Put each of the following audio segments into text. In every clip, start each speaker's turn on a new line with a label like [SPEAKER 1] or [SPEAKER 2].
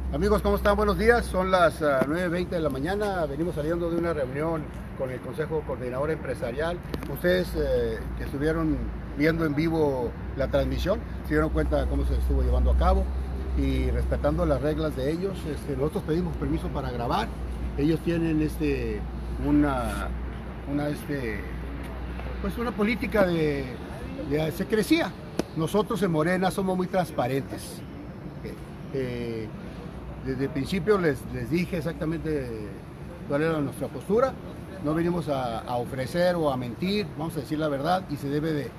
[SPEAKER 1] Amigos, ¿cómo están? Buenos días. Son las 9:20 de la mañana. Venimos saliendo de una reunión con el Consejo Coordinador Empresarial. Ustedes que estuvieron viendo en vivo la transmisión se dieron cuenta de cómo se estuvo llevando a cabo y respetando las reglas de ellos. Nosotros pedimos permiso para grabar. Ellos tienen una política de secrecía. Nosotros en Morena somos muy transparentes. Desde el principio les dije exactamente cuál era nuestra postura. No venimos a ofrecer o a mentir, vamos a decir la verdad, y se debe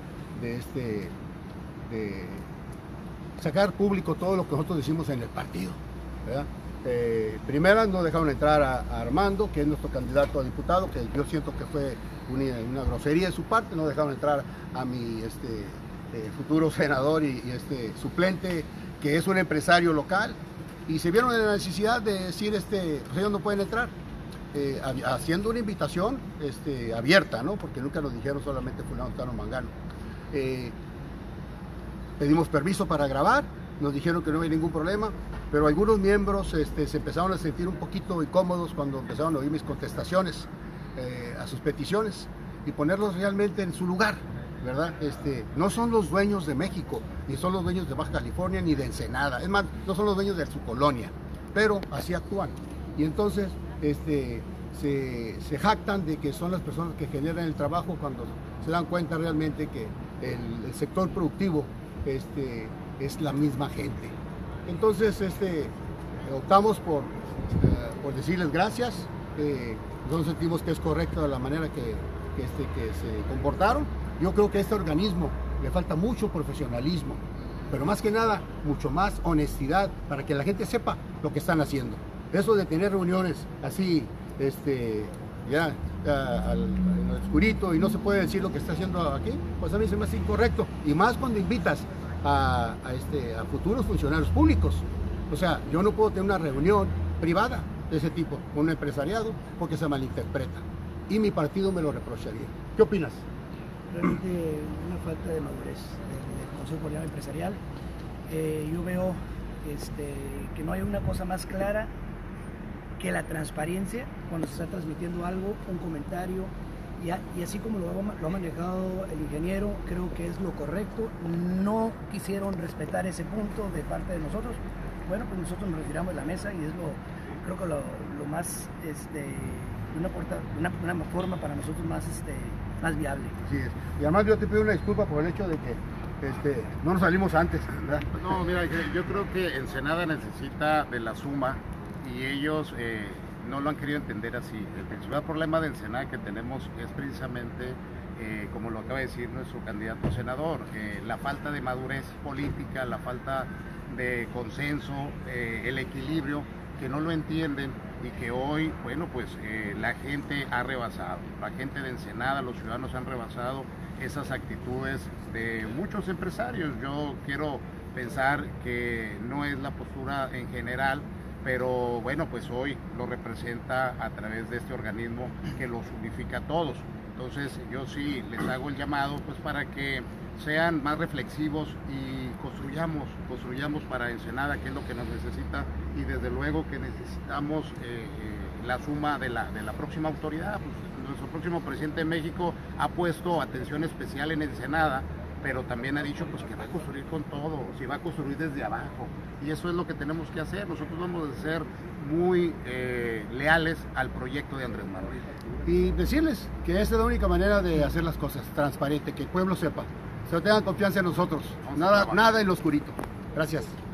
[SPEAKER 1] de sacar público todo lo que nosotros decimos en el partido, ¿verdad? Primera, no dejaron entrar a Armando, que es nuestro candidato a diputado, que yo siento que fue una grosería de su parte. No dejaron entrar a mi futuro senador y suplente, que es un empresario local, y se vieron en la necesidad de decir, pues ellos no pueden entrar, haciendo una invitación abierta, ¿no? Porque nunca nos dijeron solamente fulano, tano, mangano. Pedimos permiso para grabar, nos dijeron que no había ningún problema, pero algunos miembros se empezaron a sentir un poquito incómodos cuando empezaron a oír mis contestaciones a sus peticiones y ponerlos realmente en su lugar, ¿verdad? No son los dueños de México, ni son los dueños de Baja California, ni de Ensenada. Es más, no son los dueños de su colonia, pero así actúan. Y entonces se jactan de que son las personas que generan el trabajo, cuando se dan cuenta realmente que el sector productivo es la misma gente. Entonces optamos por decirles gracias. Nosotros sentimos que es correcta la manera que se comportaron. Yo creo que a este organismo le falta mucho profesionalismo, pero más que nada, mucho más honestidad, para que la gente sepa lo que están haciendo. Eso de tener reuniones así, al oscurito, y no se puede decir lo que está haciendo aquí, pues a mí se me hace incorrecto. Y más cuando invitas a futuros funcionarios públicos. O sea, yo no puedo tener una reunión privada de ese tipo con un empresariado, porque se malinterpreta. Y mi partido me lo reprocharía. ¿Qué opinas?
[SPEAKER 2] Realmente una falta de madurez del Consejo Coordinador Empresarial. Yo veo que no hay una cosa más clara que la transparencia cuando se está transmitiendo algo, un comentario, y así como lo ha manejado el ingeniero, creo que es lo correcto. No quisieron respetar ese punto de parte de nosotros. Bueno, pues nosotros nos retiramos de la mesa, y es creo que lo más, una forma para nosotros más viable.
[SPEAKER 1] Así es. Y además yo te pido una disculpa por el hecho de que no nos salimos antes, ¿verdad?
[SPEAKER 3] No, mira, yo creo que Ensenada necesita de la suma, y ellos no lo han querido entender así. El principal problema de Ensenada que tenemos es precisamente, como lo acaba de decir nuestro candidato a senador, la falta de madurez política, la falta de consenso, el equilibrio, que no lo entienden, y que hoy, bueno, pues la gente ha rebasado, la gente de Ensenada, los ciudadanos han rebasado esas actitudes de muchos empresarios. Yo quiero pensar que no es la postura en general, pero bueno, pues hoy lo representa a través de este organismo que los unifica a todos. Entonces yo sí les hago el llamado, pues, para que sean más reflexivos y construyamos para Ensenada, que es lo que nos necesita, y desde luego que necesitamos la suma de la próxima autoridad. Pues, nuestro próximo presidente de México ha puesto atención especial en Ensenada, pero también ha dicho, pues, que va a construir con todo, si va a construir desde abajo, y eso es lo que tenemos que hacer. Nosotros vamos a ser muy leales al proyecto de Andrés Manuel.
[SPEAKER 1] Y decirles que esa es la única manera de hacer las cosas, transparente, que el pueblo sepa. Se tengan confianza en nosotros, nada en lo oscurito. Gracias.